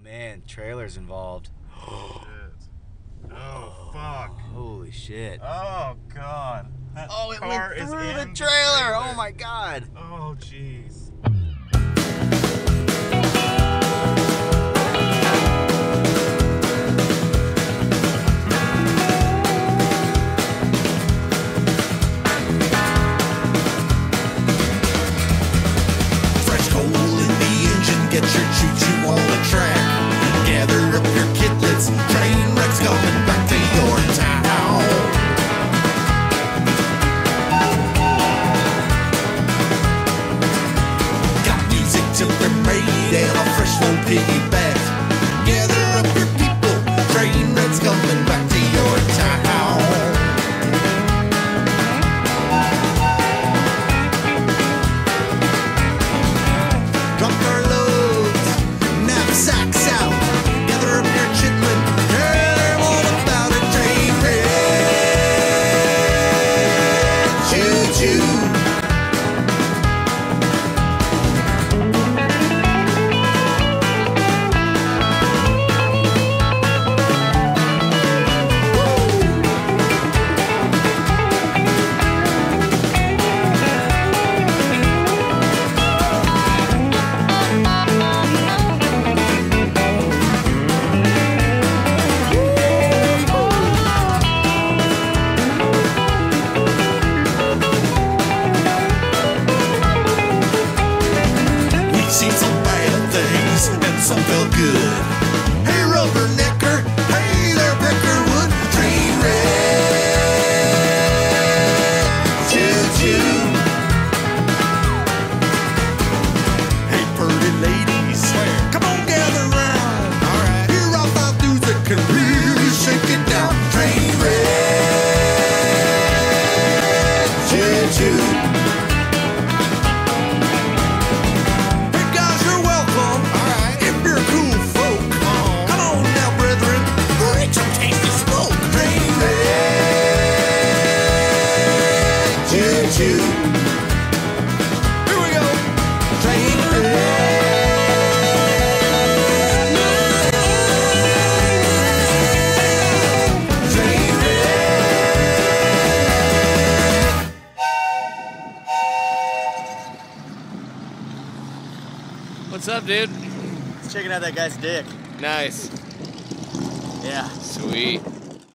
man, trailer's involved. Shit. Oh, fuck. Holy shit. Oh, God. That It car went is through in the the trailer. Oh my God. Oh, jeez. Fresh coal in the engine, get your choo-choo on the track. Gather up your kidlets, Trainwreck's coming back to your town. Got music till they're made and a fresh full piggyback. Gather up your people, Trainwreck's coming back to your town. Drop our loads, knapsacks out. Gather up your chitlin, they're all about a train wreck. Choo-choo. We've seen some bad things and some felt good. Hey, rubbernecker, hey there, Peckerwood, train wreck. Choo-choo. Hey, pretty ladies, come on, gather round. All right, here are five dudes that can really shake it down. Train wreck. Choo-choo. Hey guys, you're welcome. Alright. If you're cool folk. Come on now, brethren. Bring some tasty smoke. Train wreck. Choo-choo. Here we go. Train wreck. Train wreck. What's up, dude? Checking out that guy's dick. Nice. Yeah. Sweet.